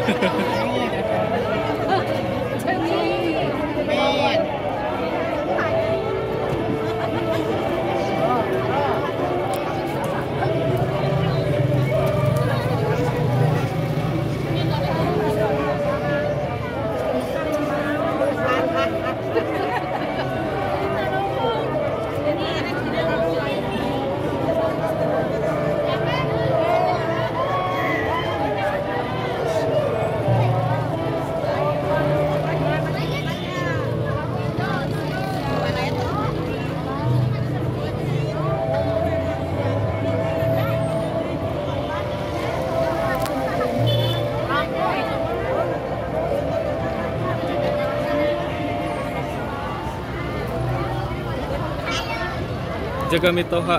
Jaga Mitoha.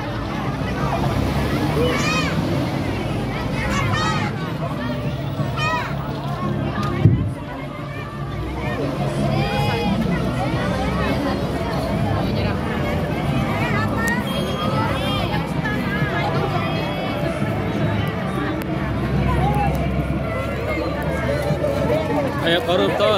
Ayo koruptor.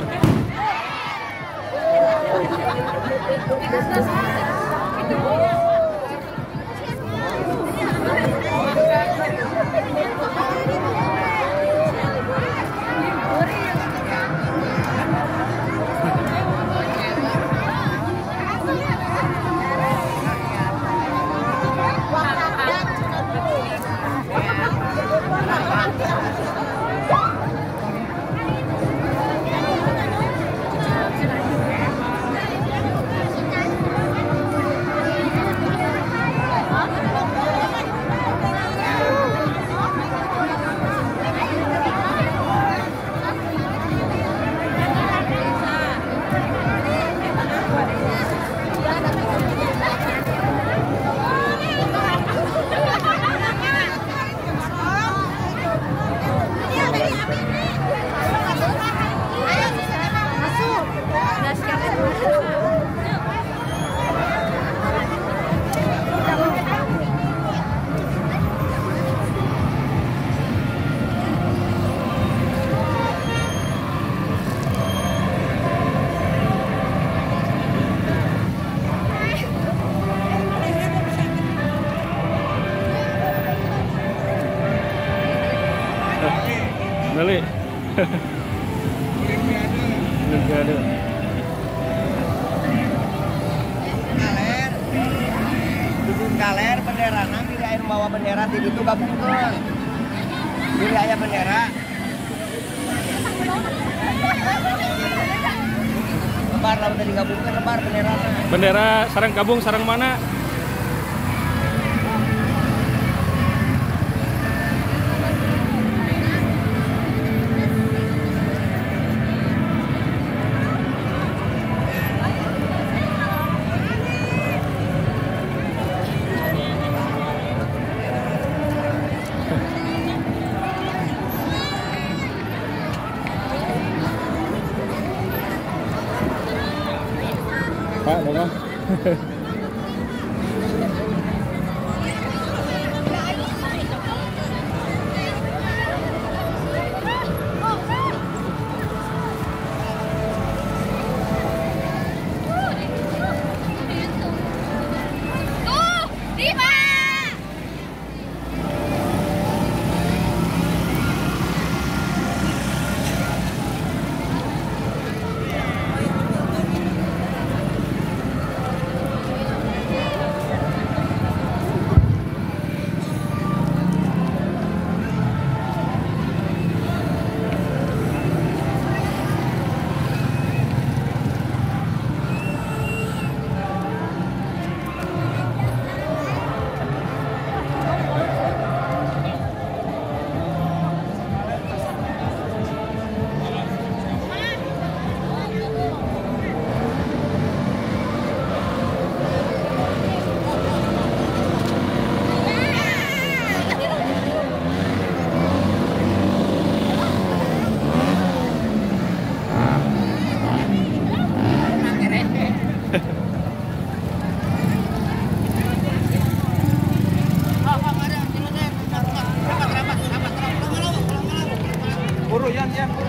Meli. Olimpiade. Galer. Duduk galer bendera nang di air bawa bendera di itu gabungkeun. Di aya bendera. Lebar lamun tadi gabungkeun lebar bendera. Bendera sareng gabung sareng mana? Pak, mana? Buru Yan, buru.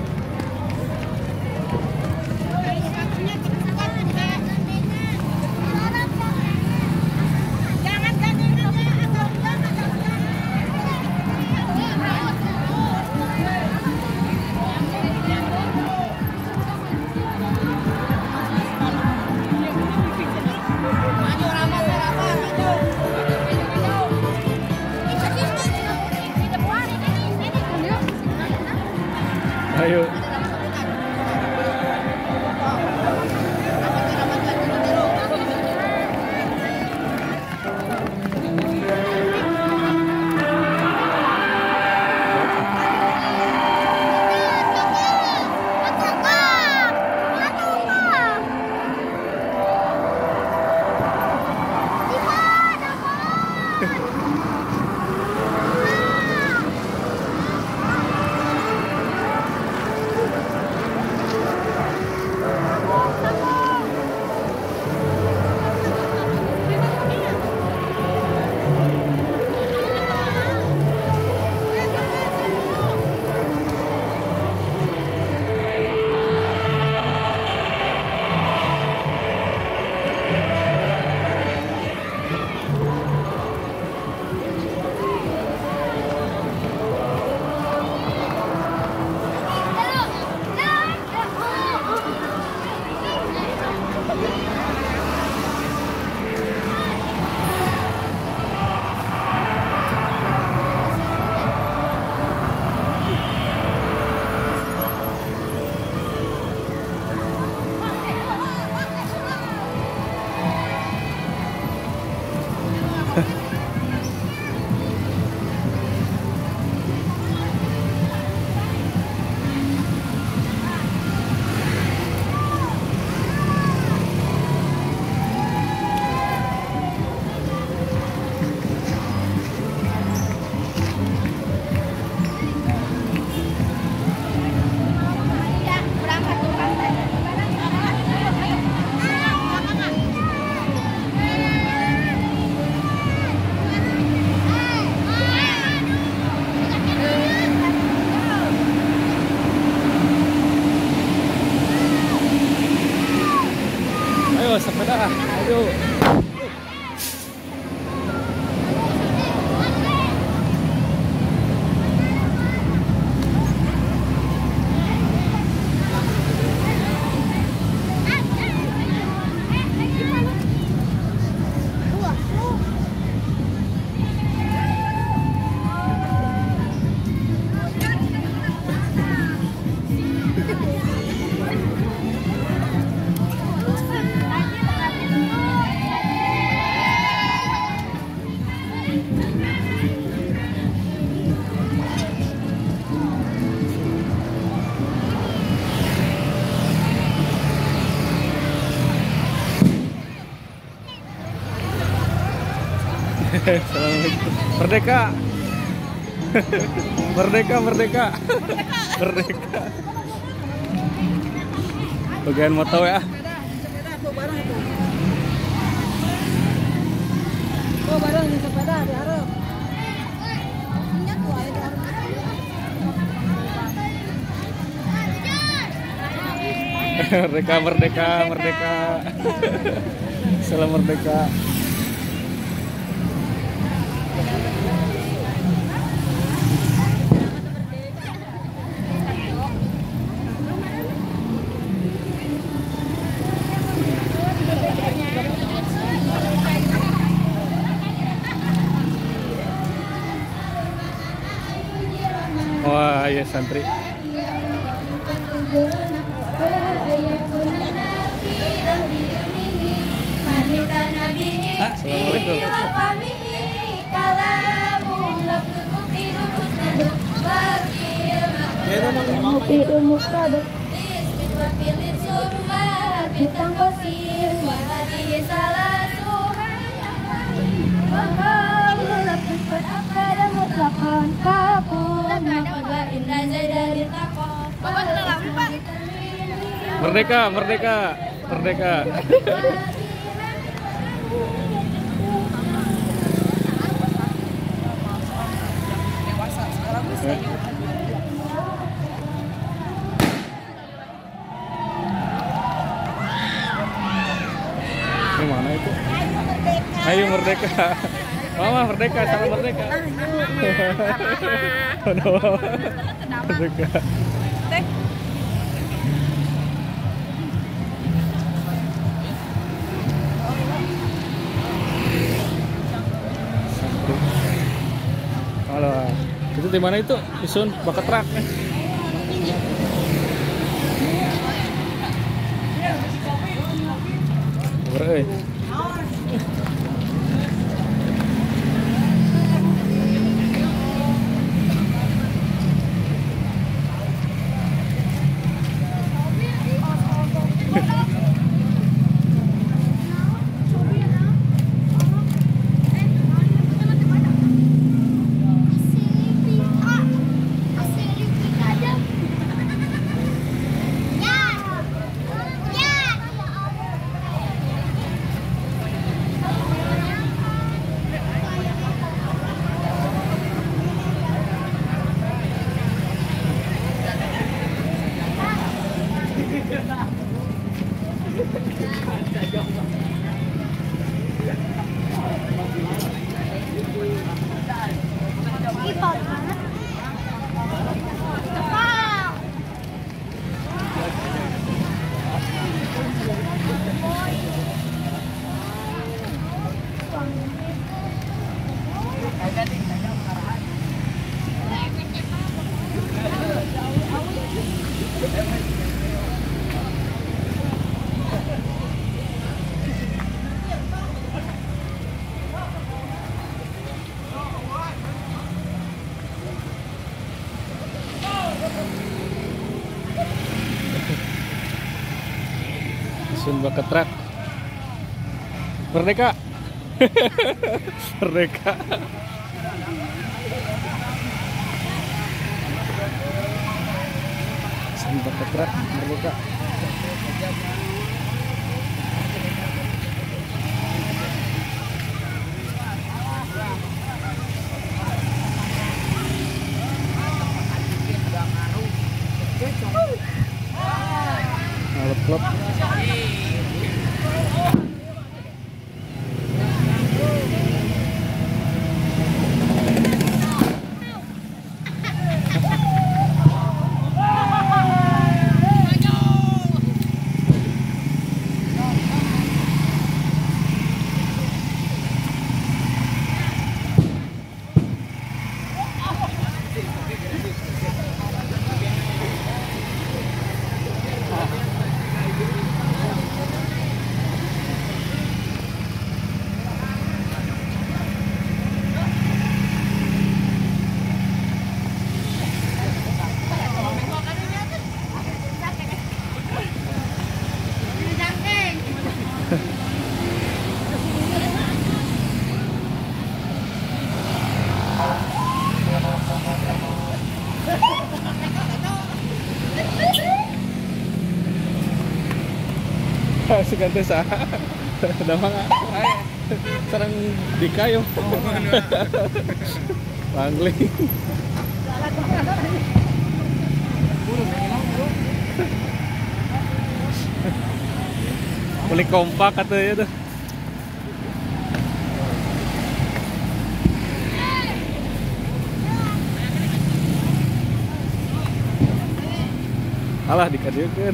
Ayo. Sepeda, ayo. Assalamualaikum. Merdeka. Merdeka. Bagian moto ya. Bareng di sepeda diharap. Merdeka. Salam merdeka. Wah, ya santri. Merdeka. merdeka. Mama merdeka, salam merdeka. Aduh, merdeka. Halo, itu di mana itu? Isun bakat rak. Beureun. Sumba ketrak. Merdeka. Merdeka. Sumba ketrak merdeka. Klub. Sugan teh saha? Da mangga. Sareng dikayo. Pangling. Boleh kompak katanya tuh. Alah dikadiekeun.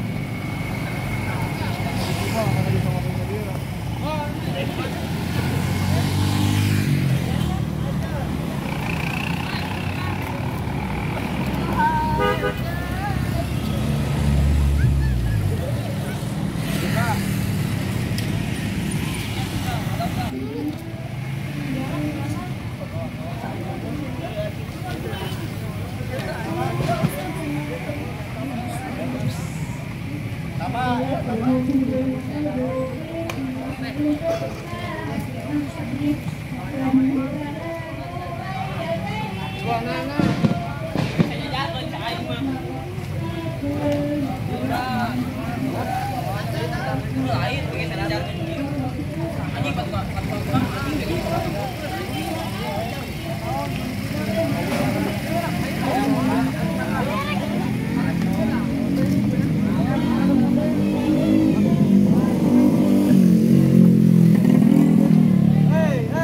Hey,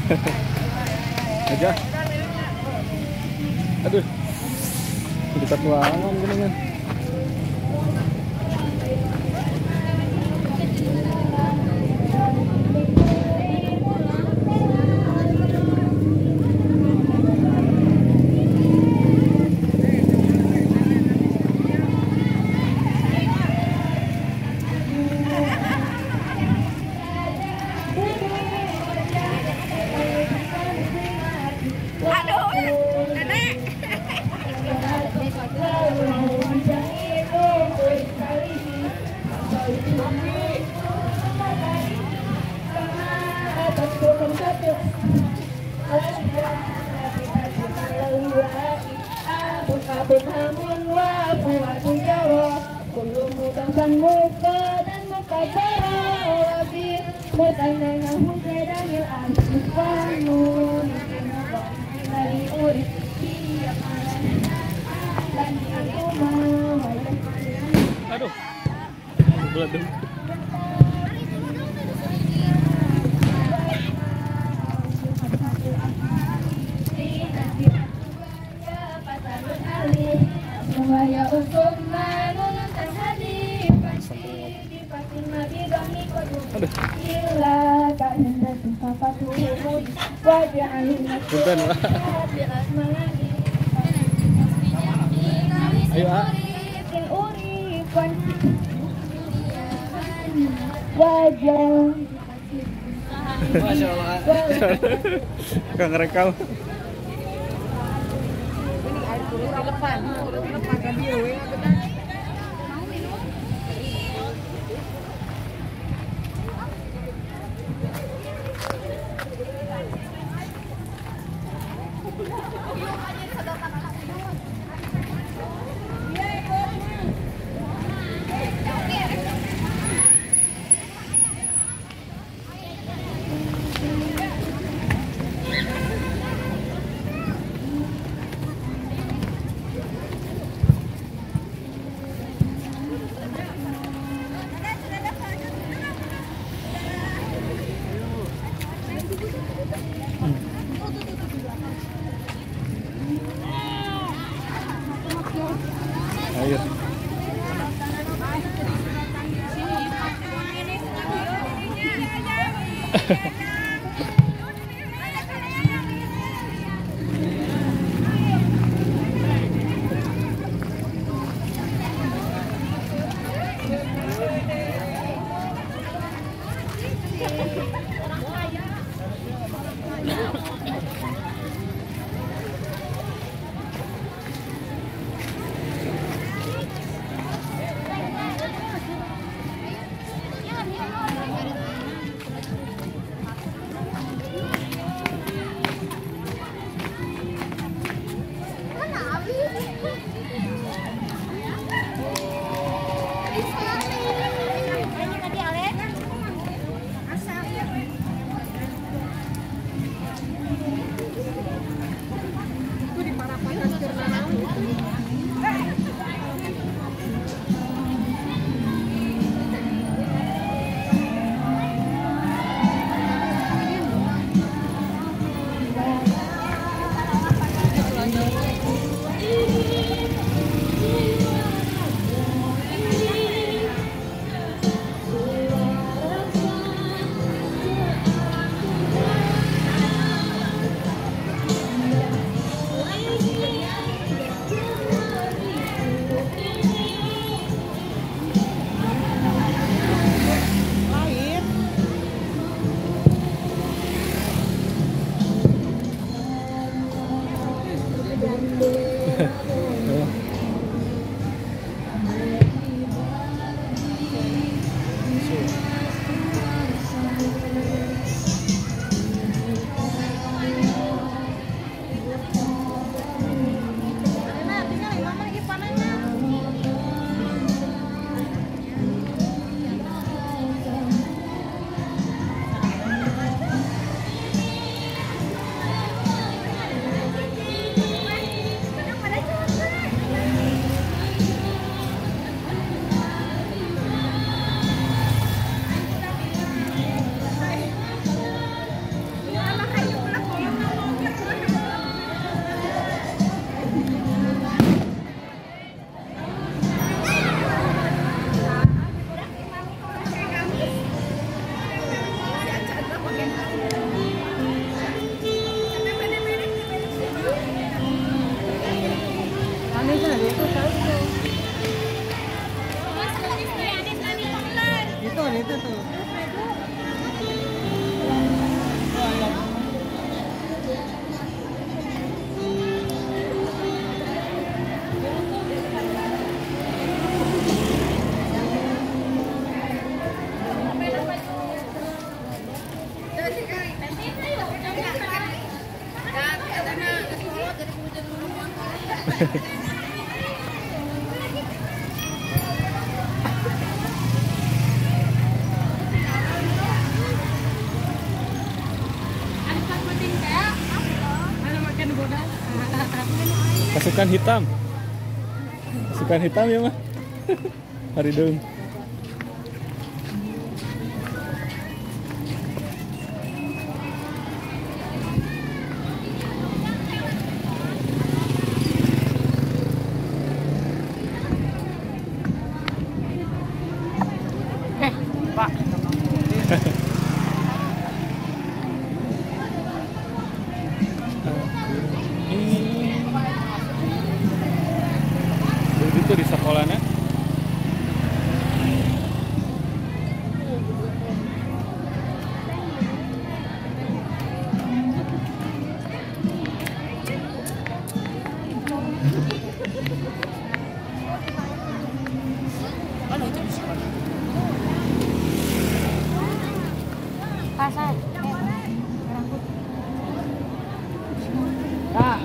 Aja. Aduh. Kita tuangan gini kan. Aduh. Beladung. Punten, Pak. Ayo, ah. Masya Allah. Gak ngerekam. Ayo. itu tuh. Pasukan hitam. Pasukan hitam ya mah. Hari dong. Pak. Itu di sekolahnya. Pasar. Ah.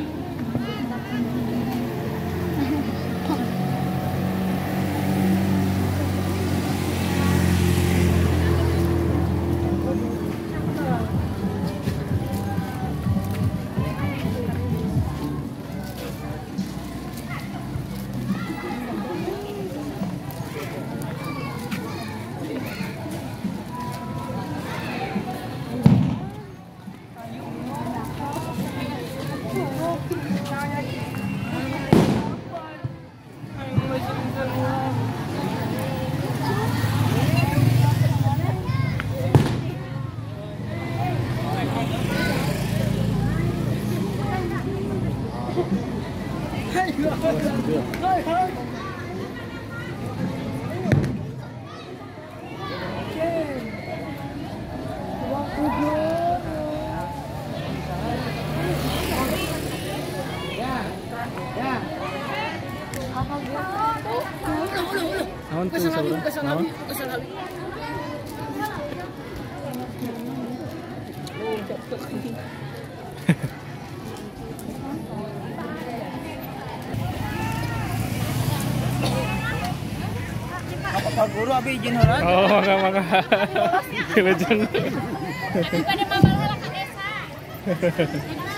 Naon tuh saudara? Naon? Apa guru abi izin heula? Oh, enggak. Kelejeng. Daripada mabal heula ka desa.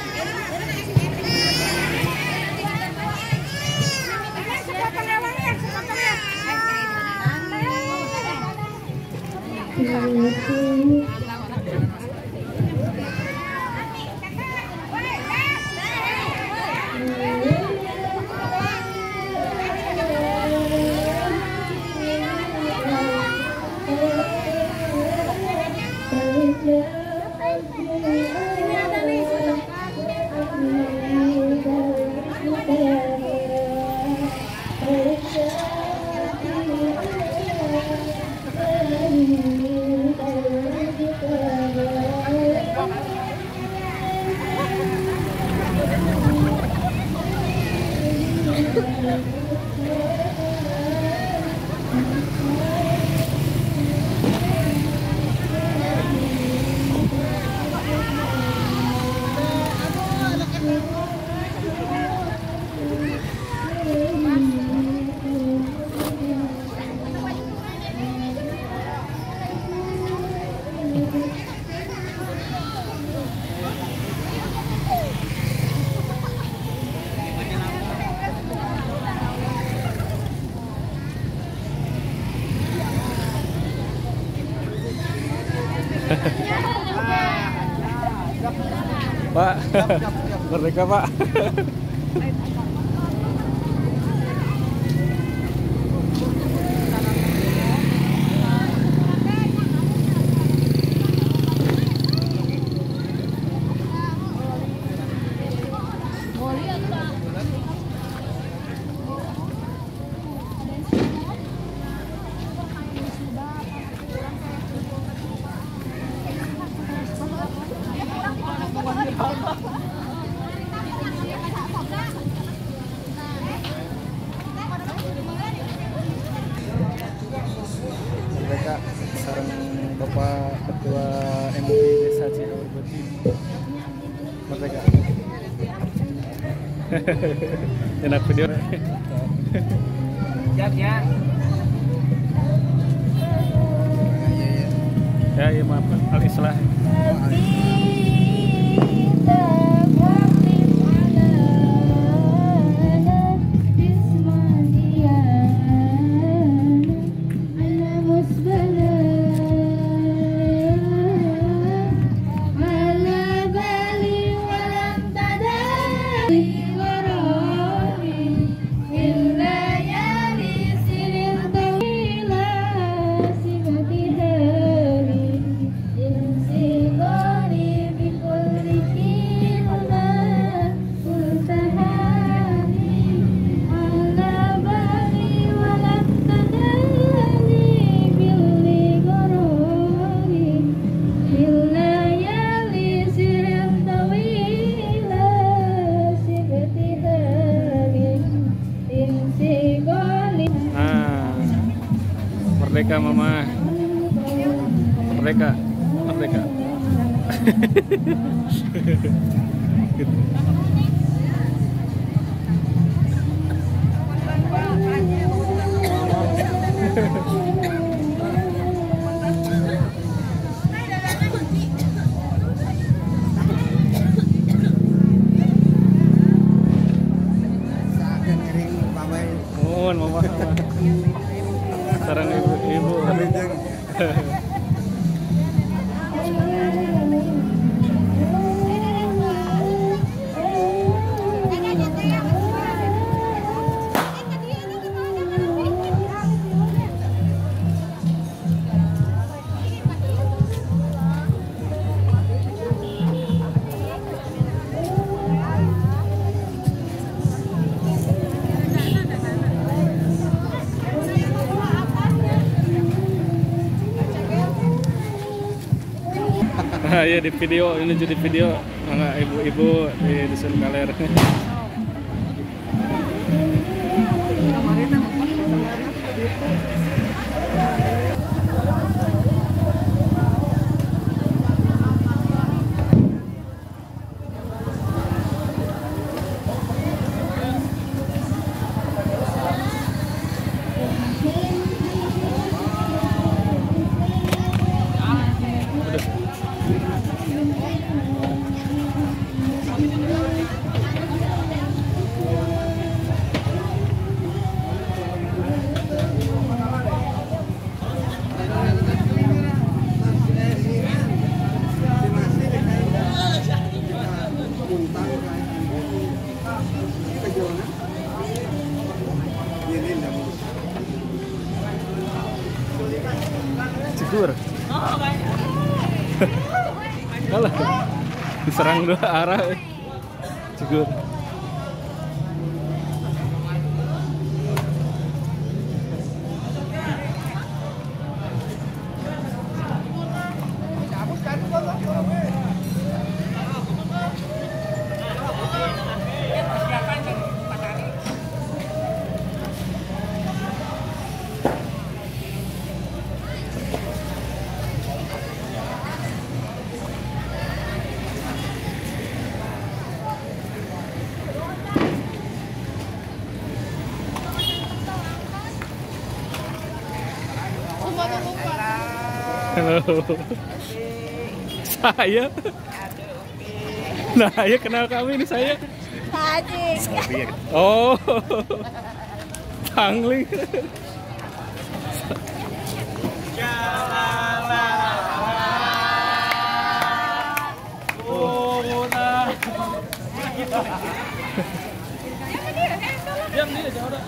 Pak, merdeka Pak. sareng Bapak Ketua MUI Desa Cihaur Beti. Merdeka. Enak video. Siap ya. Ya maaf al-islah. Merdeka mama, merdeka, merdeka. Mohon mama, sarang ibu-ibu. Nah, ya di video ini jadi video anak ibu-ibu di Dusun Kaler. Cikur. Alah, diserang dua arah. Cikur. Halo. Saya. Nah, ya kenal kami ini saya. Tadi. Oh. Pangling. Diam dia jauh.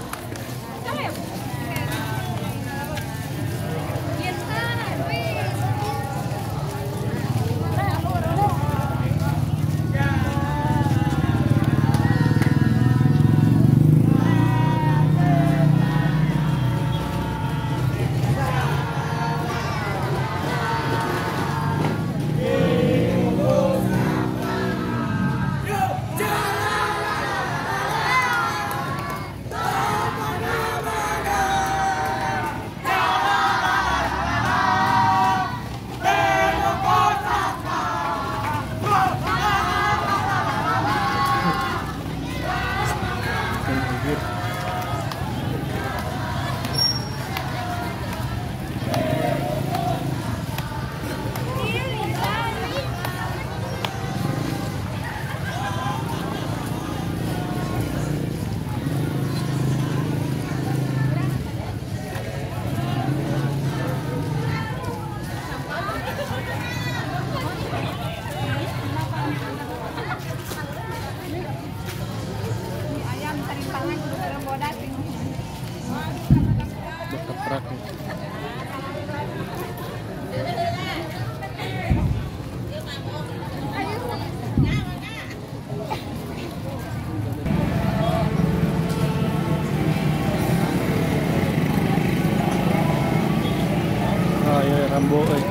Rambo euy.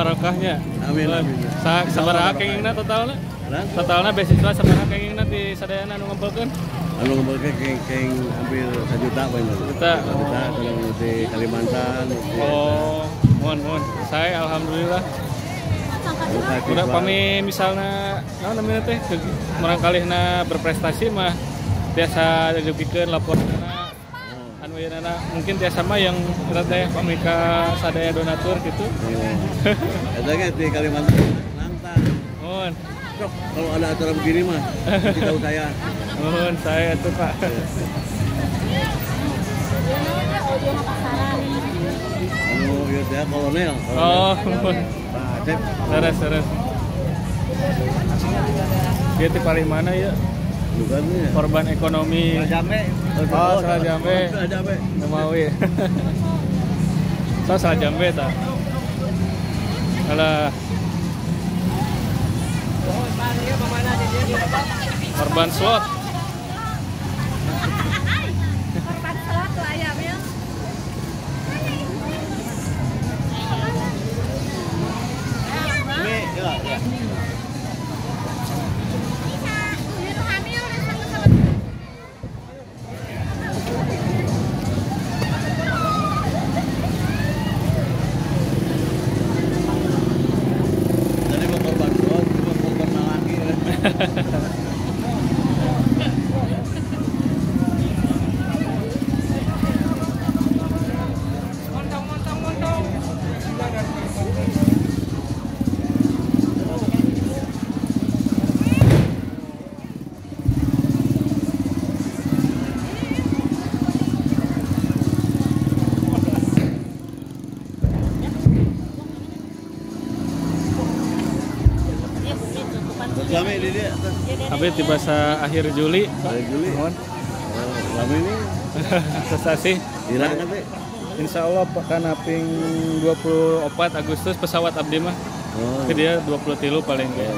barokahnya. Amin amin. Sabaraha kengingna totalna? Nah, Totalna beasiswa sabaraha kengingna di sadayana anu ngumpulkeun? anu ngumpulkeun keng hampir 1 juta poin. 1 juta. 1 juta kalau di Kalimantan. Oh, mohon. Saya alhamdulillah. Udah pami misalnya naon namanya teh murangkalihna berprestasi mah biasa dipikeun laporna anu yeuna mungkin tiasa mah yang berat teh pami ka sadaya donatur gitu. Eta ge di Kalimantan nantang. Mohon. Kalau ada acara begini mah kasih tahu saya. Mohon saya tuh Pak. Anu ieu teh kolonel. Oh, mohon. Pak Acep. Terus. Dia di paling mana ya? Bukan ya. Korban ekonomi. Jambe. Oh, salah Jambe. Salah Jambe. Nemawi. So salah Jambe tak? Alah. Korban slot. Korban slot lah ya, Mil. Ini ya. Jadi mau korban slot, mau korban lagi. Lama ini dia. Tapi di bahasa akhir Juli. Dari Juli. Mohon. Lama ini Prestasi. hilang kan teh. Insya Allah kan aping 24 Agustus pesawat abdi mah. Oh. Ke dia 23 paling kayak.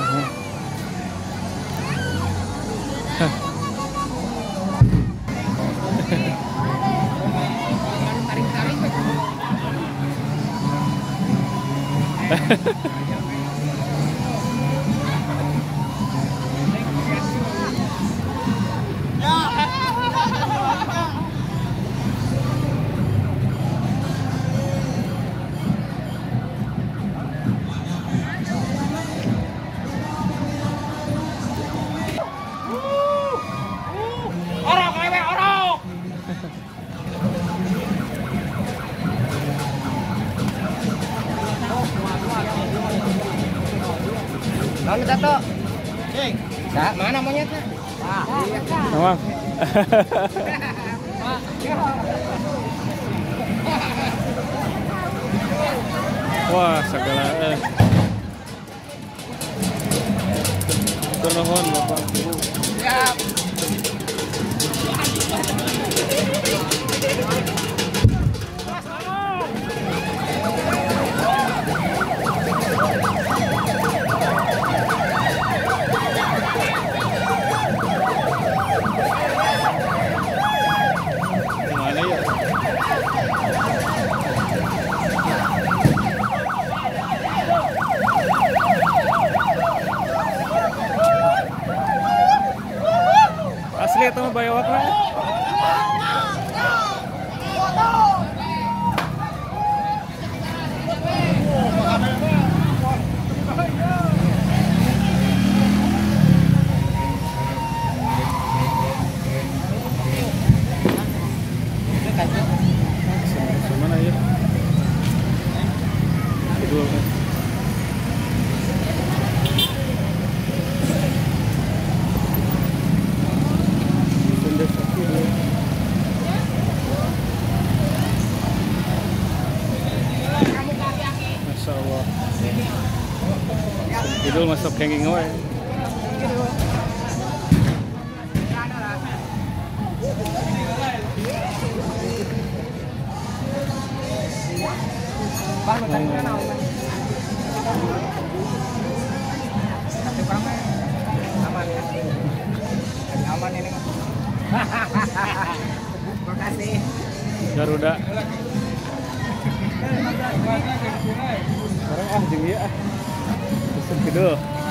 Mana Tato? Mana monyetnya? Emang. Wah, segala Nuhun Bapak Ibu. Siap. Gimana ya? Asli itu mah bayawakna. Mana ya? Kedua kan. Masya Allah. Idul masuk hanging away. Bang, tadi mana Om? Tapi kamu aman ya? Aman ini. Makasih. Garuda. Sekarang iya. Pesen kedua.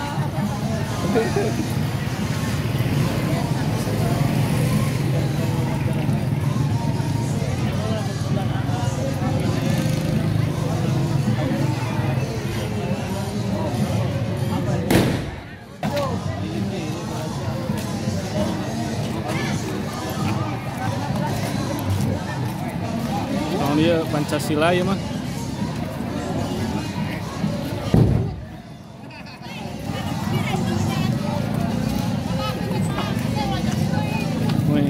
Oh, dia Pancasila ya mah. Wih.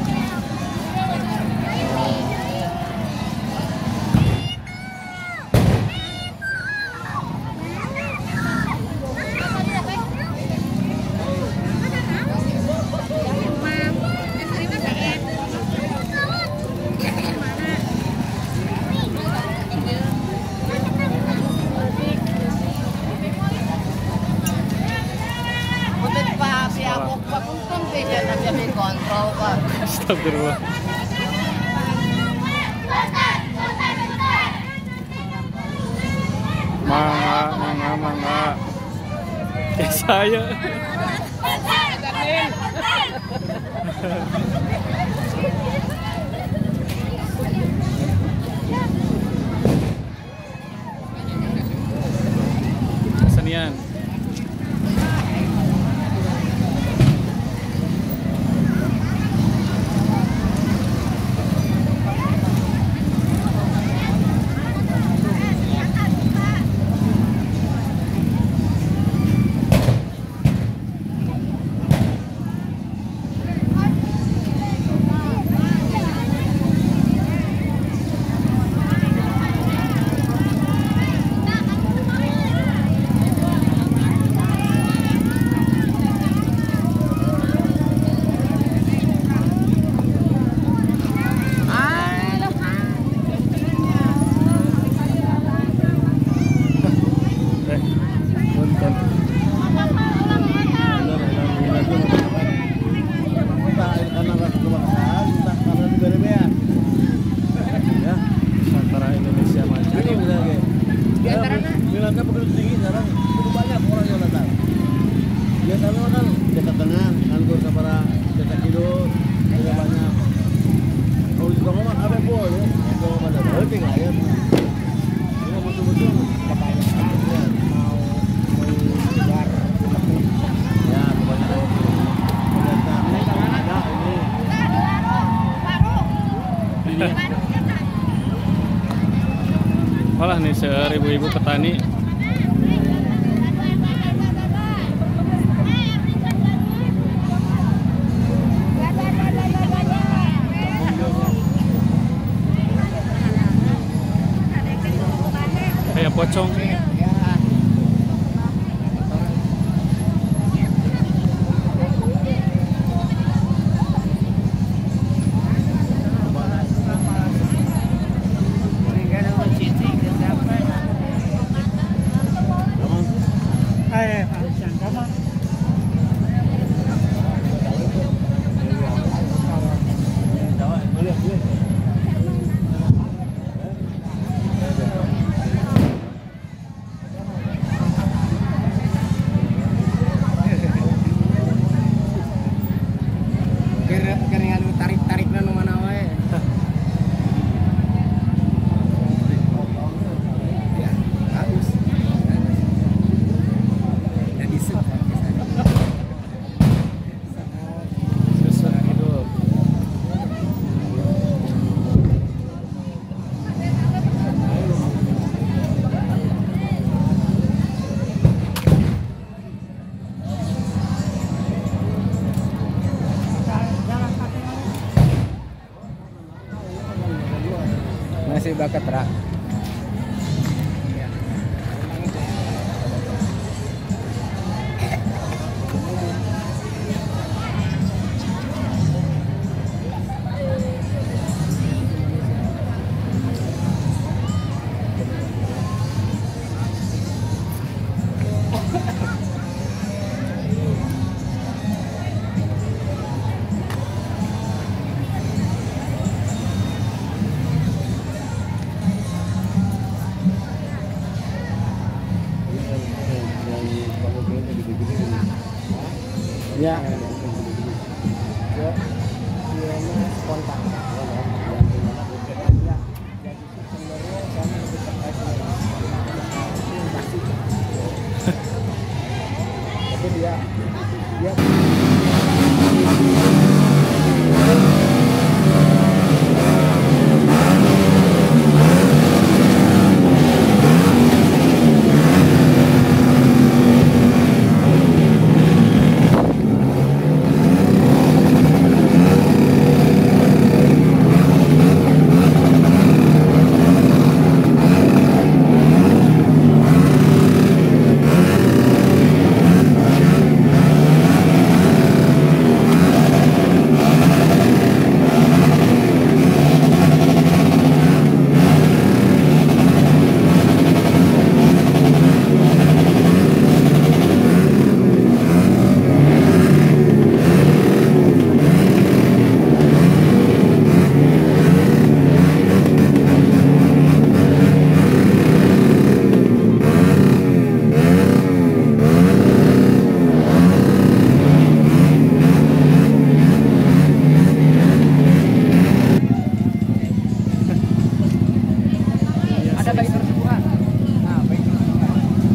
Kontrol Pak. Astagfirullah. Mangga. Saya. Kesenian. Milannya begitu tinggi sekarang cukup banyak orang yang datang. Biasanya kan desa tengah, nganggur kepada desa kidul, tidak banyak. Kalau di Songo mah ada pun ya, kalau pada penting lah ya. Ini betul-betul katanya mau keluar ya kebanyakan datang ada ini. Malah nih seribu-ibu petani. Kayak pocong. Keringan tarik nu mana wae. Ya, bagus. Jadi Susah gitu. masih bakat rak. Ya. Dia mah spontan. Tapi dia ada baik tersubuhan. Nah, baik tersubuhan.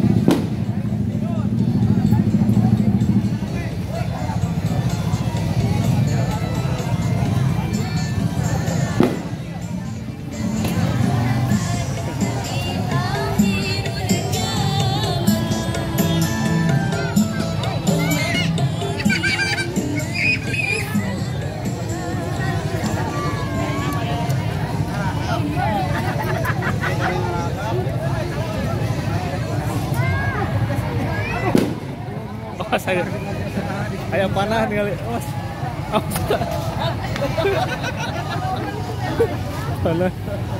Oh, saya panah nih kali. Oh. Panah.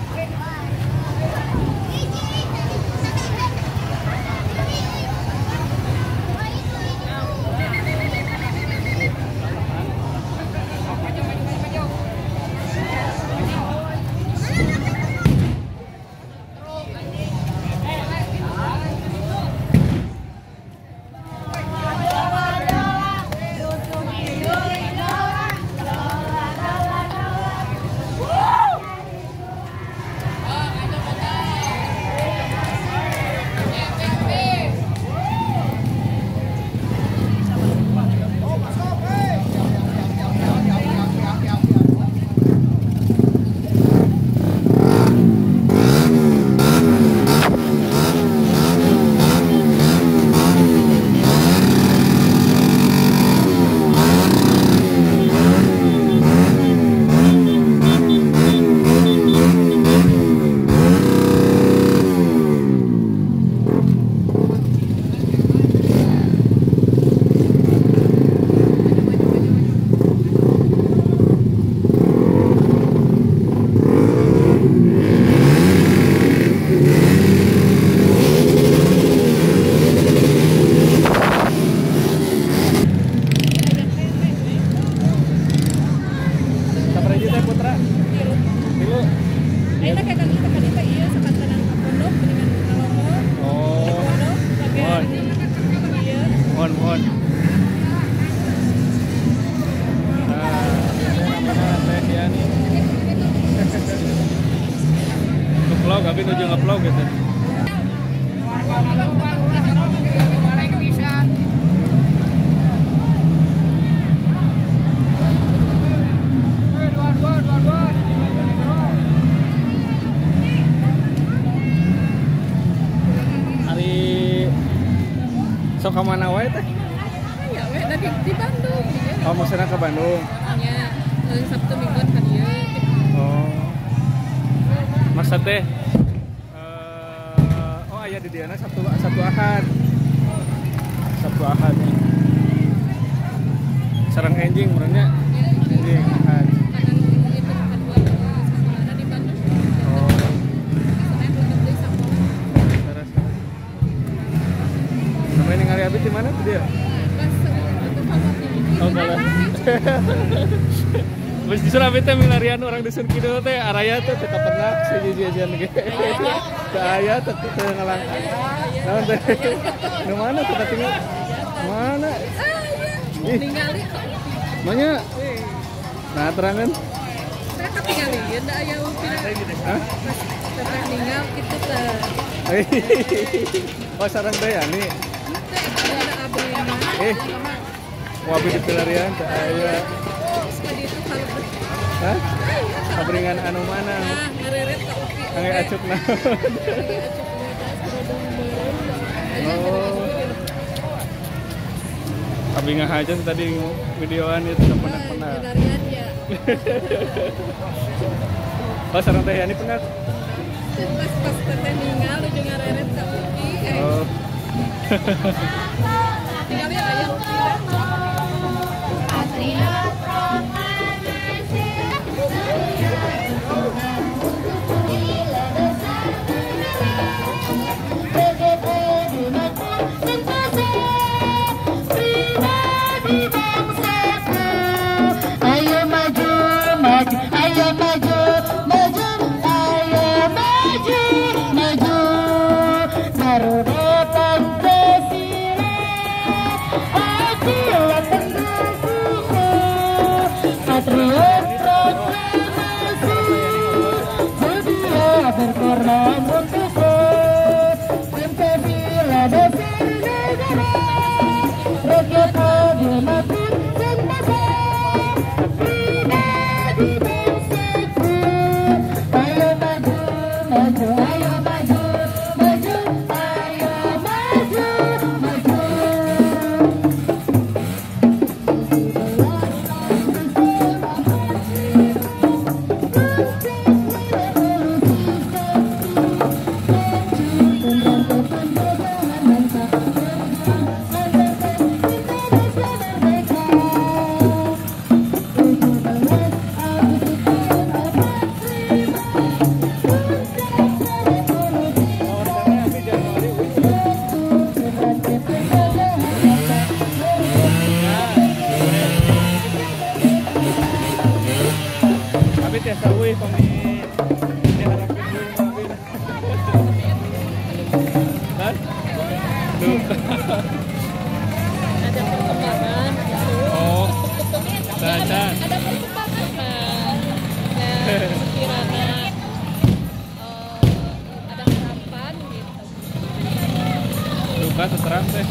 Mohon. Nge-vlog, tapi nuju nge-vlog gitu. Sok ke mana wae teh? Ya, we di Bandung. Oh, maksudnya ke Bandung. Ya, Sabtu Mingguan kan ya. Oh. Masa teh oh aya di diana Sabtu Ahad. Sabtu Ahad nih. Sareng enjing urangnya. Enjing Ahad. Abi di mana tuh dia? Oh, kalah. Bes di Surabaya teh milarian orang dusun kieu teh araya teh teu pernah sejejean ge. Teu aya teu ngalang. Naon teh? Nu mana teh tinggal? Mana? ningali Makanya nah terangan. saya ketinggalin da aya upina. Hah? Teteh ninggal kitu teh. Oh sareng teh yani. Ada abri. Wabi di pelarian teh aya. Sekali itu kalau Hah? Abringan anu mana? ngareret ka upi. Angge acukna. Oh. Abi ngahajan tadi videoan itu pernah. Pelarian ya. Oh sareng teh yani pernah. Pas teteh ninggal ujung ngareret ka upi. Oh. Tinggalnya aya upi. Ada perkembangan gitu. Oh. Ada perkembangan. Nah, kirana ada harapan gitu. Luka terserang teh.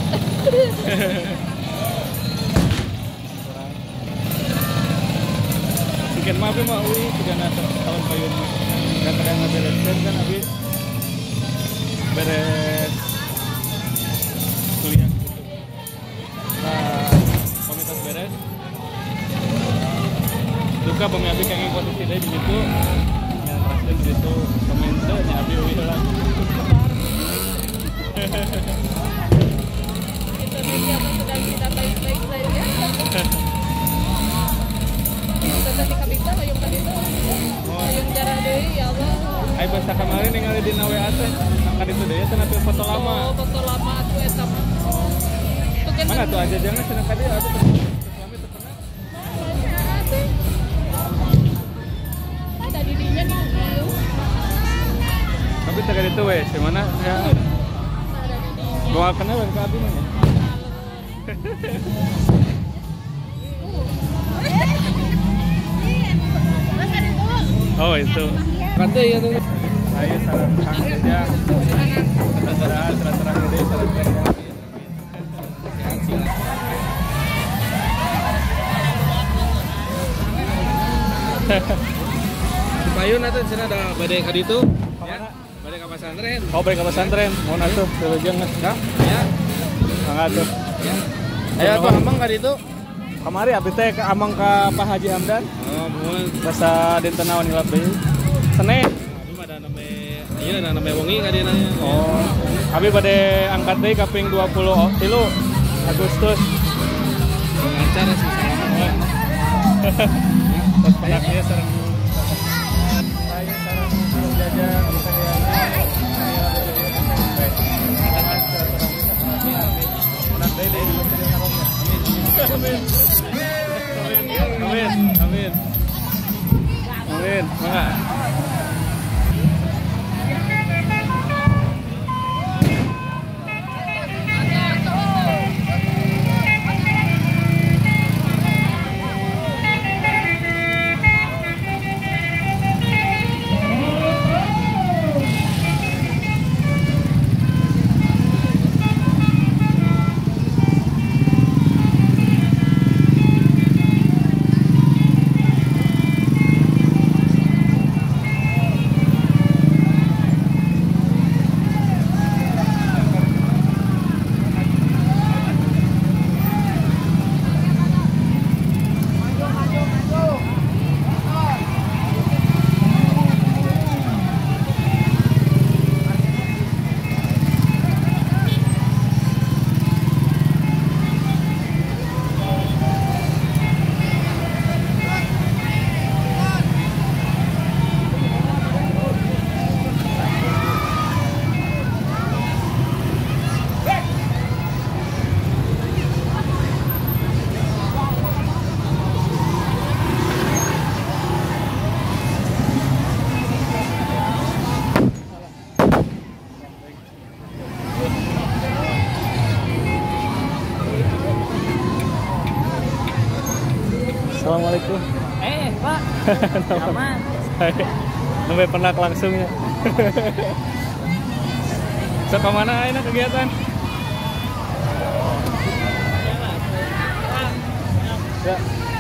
Mungkin maaf ya Mak Uwi, 3 tahun payun dan kadang ngebereskan kan habis beres kuliah gitu. Nah, komunitas beres. Duka Bang Abi kangen kondisi deh di situ. Yang terakhir di situ komentarnya Abi Uwi lah. Indonesia sedang kita baik-baik saja. Tetap di kabita hayung ka dito. Hayung jarah deui ya Allah. Ai basa kemarin ningali di WA teh. Angkat itu deh cenah teu foto lama. Oh, foto lama atuh eta mah. Mana tuh aja jangan cenah ka dia atuh. Suami teu pernah. Ada di dinya di dieu. Tapi teh ka ditu we, si mana ya. Ada di dinya. Doakeun we ka abi mah. Oh itu. Kata ya tuh. Ayo salam kang aja. Terang gede salam kerja. Payun atau cina ada badai kadi itu? Ya. Badai ke pesantren. Oh baik ke pesantren. Mau atuh selujeng geus ka? Ya. Mangga atuh. Ya. Ayo tuh amang kadi itu. Kamari abdi teh ka amang ka Pak Haji Hamdan. Oh, mohon. Basa dinten naon hilap deui. Senin. Abi mah ada namanya wengi kadi nanya. Oh. Abi bade angkat deui kaping 23 Agustus. Pengacara sih salaman. Terus penaknya sareng saya sareng jajan bisa Amin. Mangga. Assalamualaikum. Pak. Aman. Sampai pernah langsungnya. So kemana ini kegiatan? Ya.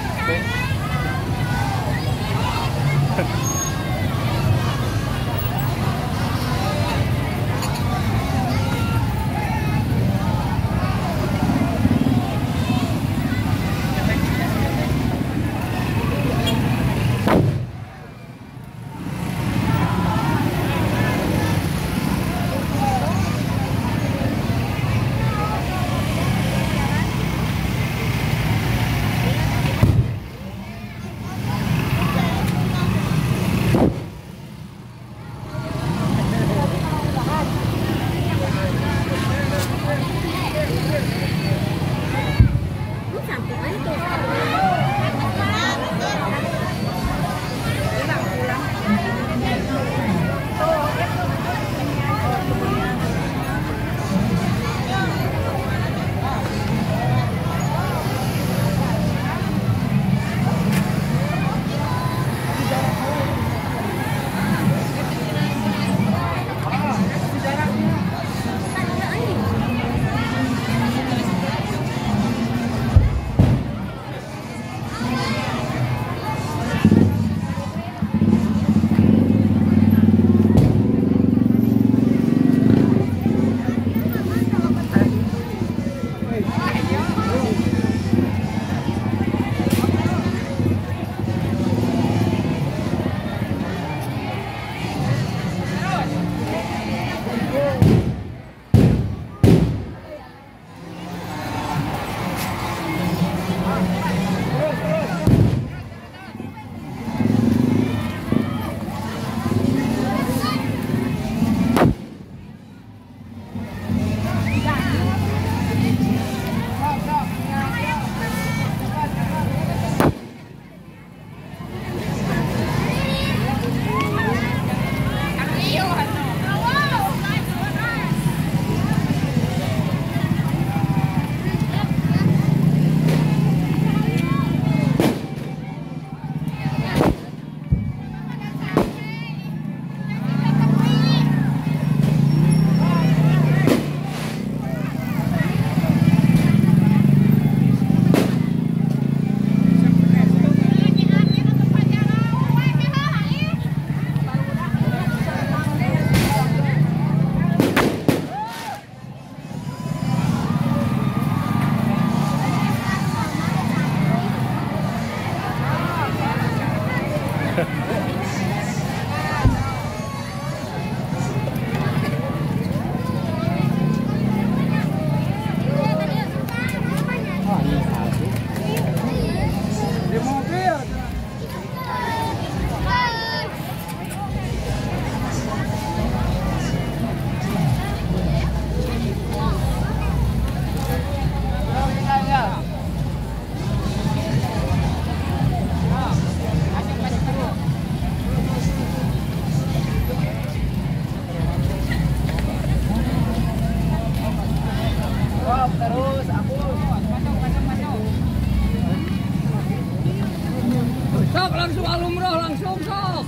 Langsung alumroh langsung sok.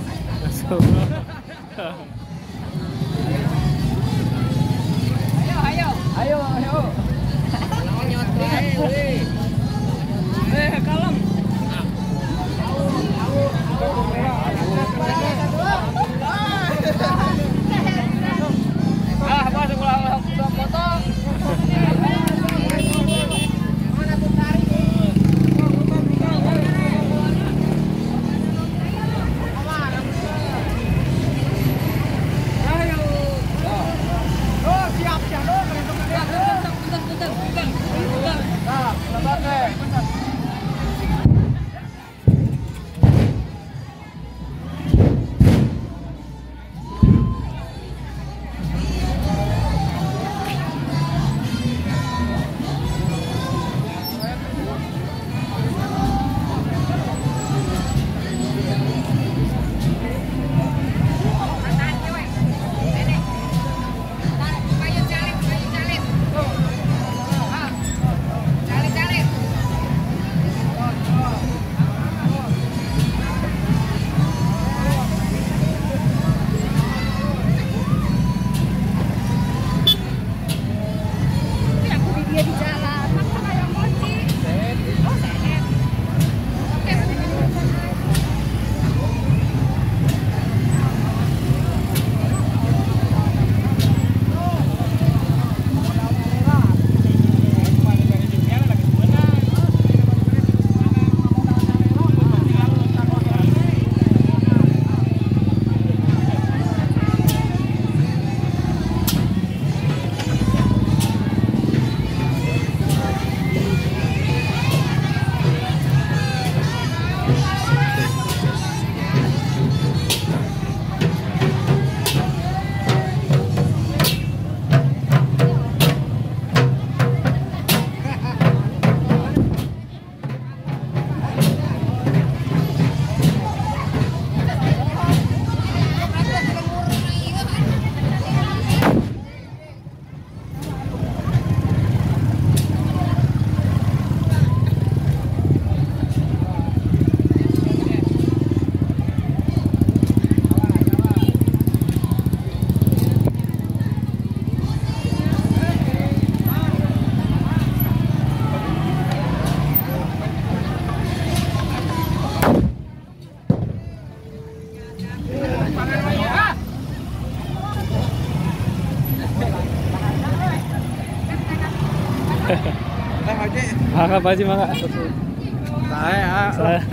Ayo. Kalem. Masuk ulang foto. Mangga Pak Haji, mangga. Saya.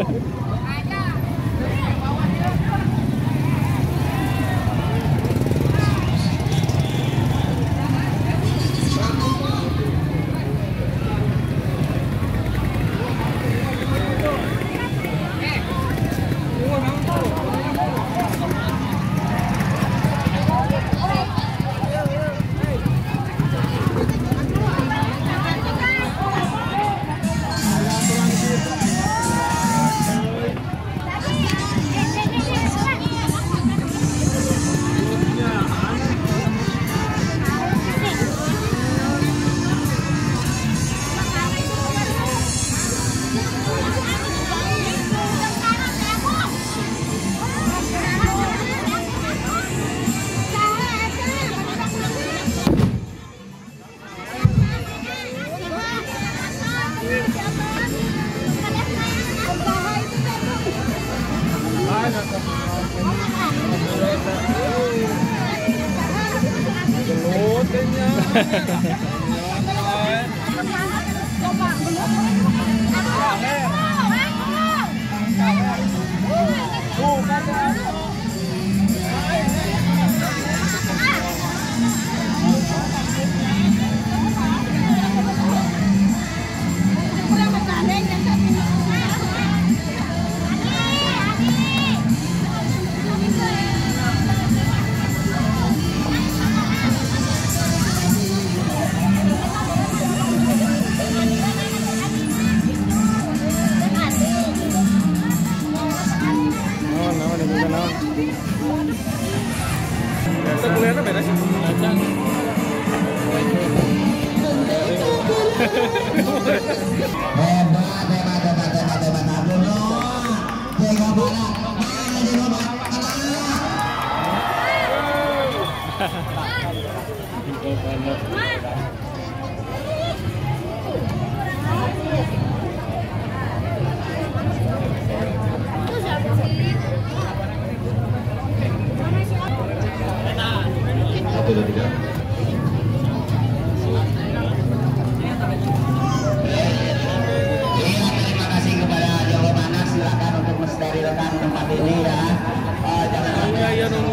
Kuliahnya beda sih.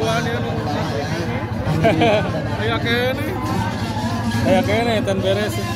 Kayak kene tan beres.